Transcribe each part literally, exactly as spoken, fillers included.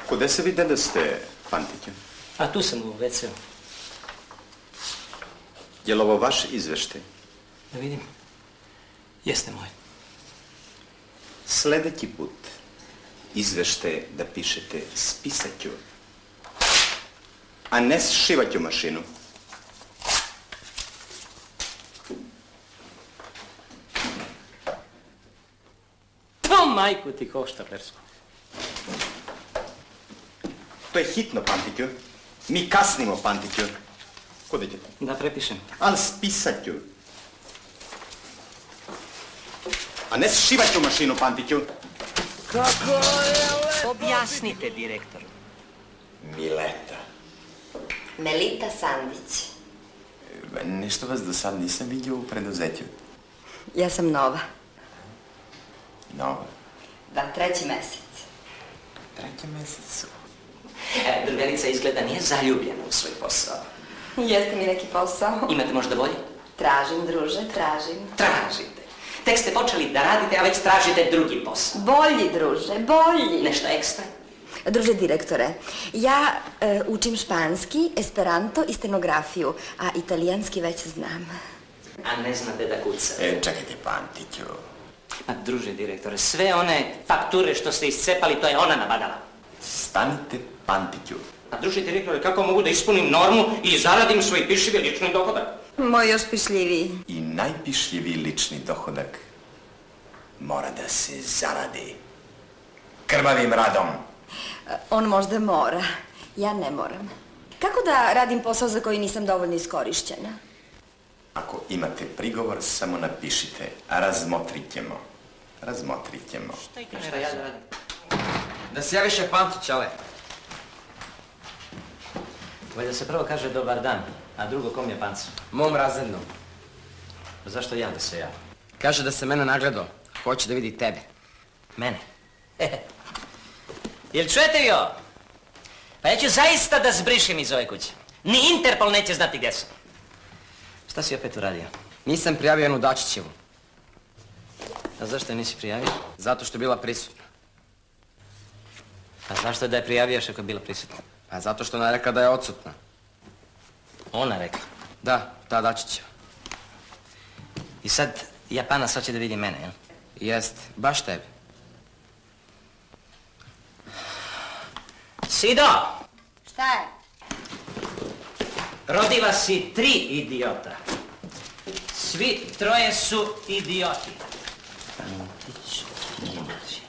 Kude se videli ste, Pantiću? A tu sam u ve ce u. Je li ovo vaš izveštaj? Da vidim. Jeste moj. Sledeći put izveštaj da pišete spisaću, a ne šivaću mašinu. To majku ti košta, Persku. To je hitno, Pantiću. Mi kasnimo, Pantiću. Kude ćete? Da prepišem. Ali spisaću. A ne šivaću mašinu, Pantiću. Kako je... Objasnite, direktoru. Mileta. Melita Sandić. Nešto vas do sad nisam vidio u preduzeću. Ja sam nova. Nova? Da, treći mesec. Treći mesec? E, drugarica izgleda nije zaljubljena u svoj posao. Jeste mi neki posao? Imate možda bolje? Tražim, druže, tražim. Tražite. Tek ste počeli da radite, a već tražite drugi posao. Bolji, druže, bolji. Nešto ekstra? Druže direktore, ja e, učim španski, esperanto i stenografiju, a italijanski već znam. A ne znate da kucate? E, čekajte, Pantiću. Ma, druže direktore, sve one fakture što ste iscepali, to je ona nabadala. Stanite, Pantiću. A druže direktore, kako mogu da ispunim normu i zaradim svoj pišivi lični dohodak? Moj još pišljiviji. I najpišljiviji lični dohodak mora da se zaradi krvavim radom. On možda mora, ja ne moram. Kako da radim posao za koji nisam dovoljno iskorišćena? Ako imate prigovor, samo napišite, a razmotrit ćemo. Razmotrit ćemo. Šta i šta ja da radim? Da se javiše Pantić, ale. Valjda se prvo kaže dobar dan, a drugo kom je pancu? Mom razrednom. Zašto ja da se javim? Kaže da se mene nagledao. Hoće da vidi tebe. Mene? Jel čujete vi ovo? Pa ja ću zaista da zbrišem iz ove kuće. Ni Interpol neće znati gdje sam. Šta si opet uradio? Nisam prijavio jednu Dačićevu. A zašto je nisi prijavio? Zato što je bila prisutna. A zašto da je prijavioš ako je bila prisutna? Pa zato što ona rekla da je odsutna. Ona rekla? Da, ta Dačićeva. I sad Japanac hoće da vidi mene, jel? Jest, baš tebi. Sido! Šta je? Rodiva si tri idiota. Svi troje su idioti. Pantić, Pantić.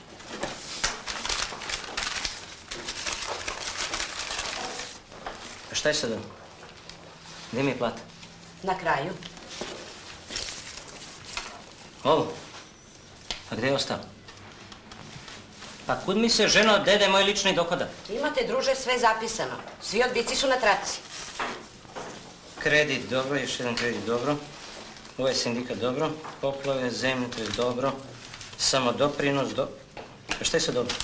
A šta je sad ovo? Gdje mi je plata? Na kraju. Ovo? A gdje je ostalo? Pa kud mi se, ženo, dede moj lični dohodak? Imate, druže, sve zapisano. Svi odbici su na traci. Kredit dobro, još jedan kredit dobro. Ovaj sindikat dobro. Poplave, zemljotres dobro. Samo doprinos do... A šta je sad dobro?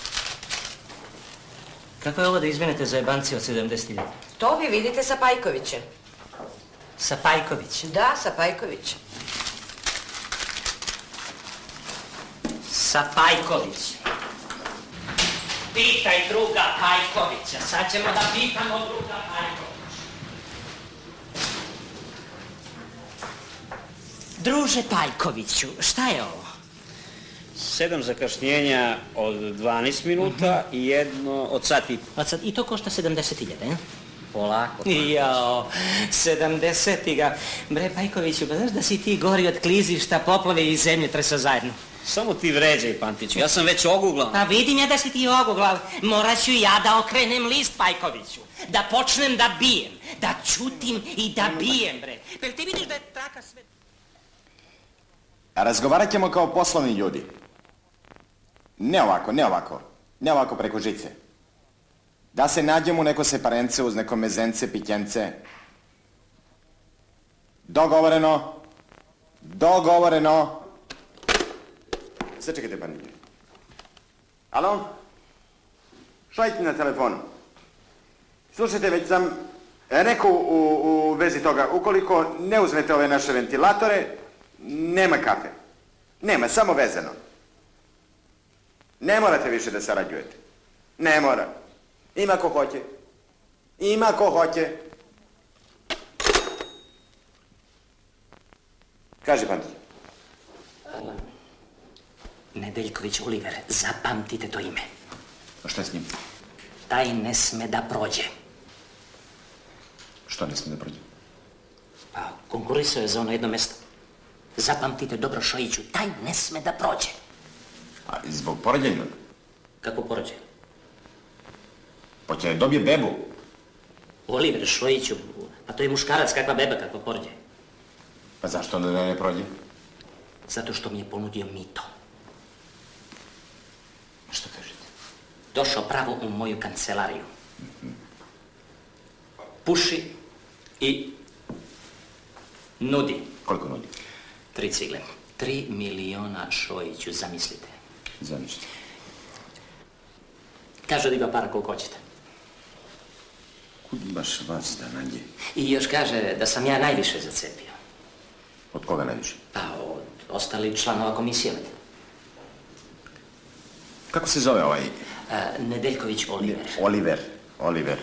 Kako je ovo da izvinete za jebanci od sedamdeset hiljada? To vi vidite sa Pajkovićem. Sa Pajkovićem? Da, sa Pajkovićem. Sa Pajkovićem. Pitaj druga Pajkovića. Sad ćemo da pitamo druga Pajkovića. Druže Pajkoviću, šta je ovo? Sedam zakašnjenja od dvanaest minuta i jedno od sat i... Od sad, i to košta sedamdeset hiljada, je? Polako. Jao, sedamdeset ga. Bre, Pajkoviću, pa znaš da si ti gori od klizišta, poplave i zemljotresa zajedno? Samo ti vređaj, Pantiću, ja sam već oguglao. Pa vidim ja da si ti oguglav. Morat ću ja da okrenem list, Pajkoviću. Da počnem da bijem, da ćutim i da bijem, bre. Pa ti vidiš da je traka sve... A razgovarat ćemo kao poslovni ljudi. Ne ovako, ne ovako. Ne ovako preko žice. Da se nađemo u neko separence uz neko mezence, pitjence. Dogovoreno. Dogovoreno. Sve čekajte, Pantiću. Alo? Šajte na telefonu. Slušajte, već sam rekao u, u vezi toga, ukoliko ne uzmete ove naše ventilatore, nema kafe. Nema, samo vezano. Ne morate više da sarađujete. Ne mora. Ima ko hoće. Ima ko hoće. Kaži, Pantić. Nedeljković Oliver, zapamtite to ime. A šta je s njim? Taj ne sme da prođe. Što ne smije da prođe? Pa, konkurisao je za ono jedno mesto. Zapamtite dobro, Šojiću, taj ne sme da prođe. A zbog porođenja? Kako porođe? Hoće da dobije bebu. Oliver Šojiću, pa to je muškarac, kakva beba, kakva porođe. Pa zašto onda da ne prođe? Zato što mi je ponudio mito. Što kažete? Došao pravo u moju kancelariju. Puši i nudi. Koliko nudi? Tri cigle. Tri miliona, Šojiću, zamislite. Zamislite. Kaže da ima para koliko hoćete. Kud baš vas da nađe? I još kaže da sam ja najviše zacepio. Od koga najviše? Pa od ostalih članova komisije. Kako se zove ovaj? A, Nedeljković Oliver. Oliver. Oliver.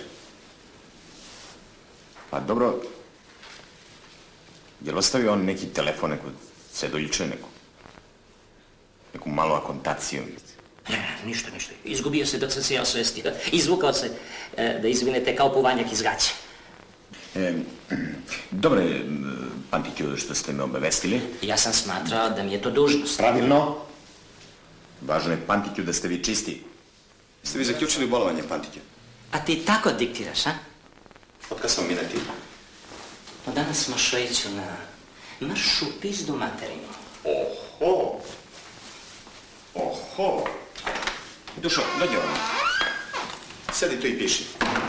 Pa dobro, je li ostavio on neki telefon, neku cedoviće, neku, neku malu akontaciju? Ne, ništa, ništa. Izgubio se dok sam se ja osvestio. Izvukao se, e, da izvinete, kao puvanjak iz gaća. E, dobro je, Pantiću, što ste me obavestili. Ja sam smatrao da mi je to dužnost. Pravilno. Važno je, Pantiću, da ste vi čisti. Ste vi zaključili bolovanje, Pantiću? A ti tako diktiraš, a? Od kad smo mi na ti? No danas smo, Šojiću, na maršu pizdu materinu. Oho! Oho! Dušo, dođi ovdje. Sedi tu i piši.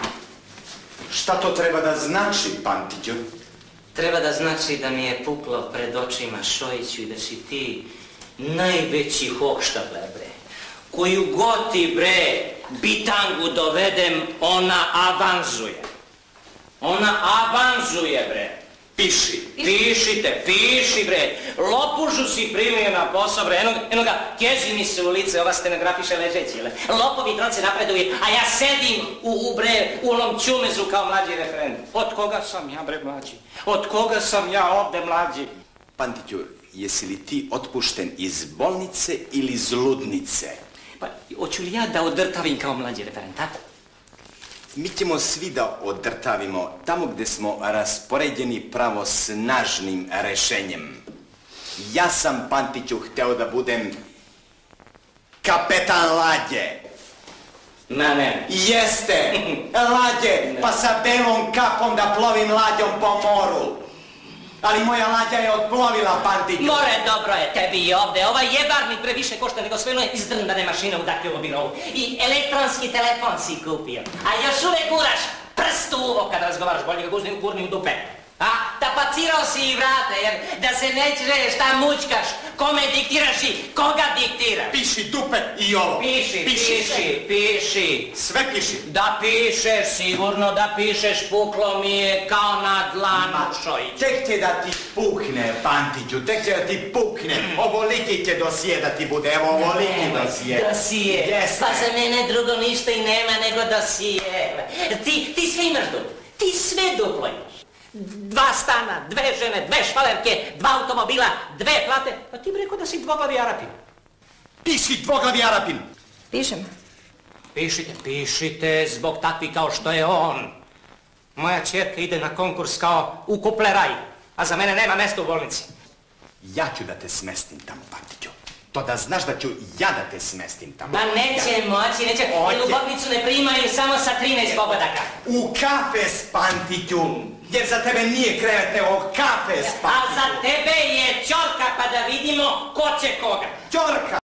Šta to treba da znači, Pantiću? Treba da znači da mi je puklo pred očima, Šojiću, i da si ti najveći hohštapler, bre. Koju god ti, bre, bitangu dovedem, ona avanzuje. Ona avanzuje, bre. Piši. Pišite, piši, bre. Lopužu si primio na posao, bre. Eno, eno ga, kezi mi se u lice, ova stenografiša ležeći, le. Lopovi troce napreduju, a ja sedim u, u, bre, u onom čumezu kao mlađi referent. Od koga sam ja, bre, mlađi? Od koga sam ja ovde mlađi? Pantiću, jesi li ti otpušten iz bolnice ili iz ludnice? Pa, hoću li ja da odrtavim kao mlađi referent, a? Mi ćemo svi da odrtavimo tamo gde smo raspoređeni pravosnažnim rešenjem. Ja sam, Pantiću, hteo da budem kapetan lađe. Ma ne. Jeste, lađe, pa sa belom kapom da plovim lađom po moru. Ali moja lađa je odplovila, Pantiću. More, dobro je tebi i ovde. Ovaj jebarnik previše košta nego sve one izdrndane mašine u daktilu birovu. I elektronski telefon si kupio. A još uvek guraš prst u uvo kad razgovaraš, bolje ga gurni, gurni u dupe. A, tapacirao si i vrate, jer da se ne čuje šta mućkaš, kome diktiraš i koga diktiraš. Piši dupe i ovo. Piši, piši, piši, piši. Sve piši. Da pišeš, sigurno da pišeš, puklo mi je kao na dlanu, Šojić. Tek će da ti pukne, Pantiću, tek će da ti pukne. Ovoliki će dosije da ti bude, evo ovoliki dosije. Dosije, Jeste. pa za mene drugo ništa i nema nego dosije. Ti, ti sve imaš duplo, ti sve duplo imaš. Dva stana, dve žene, dve švalerke, dva automobila, dve plate. Pa ti bi rekao da si dvoglavi Arapin. Piši dvoglavi Arapin. Pišem. Pišite, pišite, zbog takvi kao što je on. Moja ćerka ide na konkurs kao u kupleraj, a za mene nema mesta u bolnici. Ja ću da te smestim tamo, Pantiću. To da znaš da ću ja da te smestim tamo. Ma neće moći, neće. Hoće. Ljubavnicu ne primaju samo sa trinaest pogodaka. U kafes, Pantiću, jer za tebe nije krevet, nego kafes, A Pantiću. za tebe je ćorka, pa da vidimo ko će koga. Ćorka!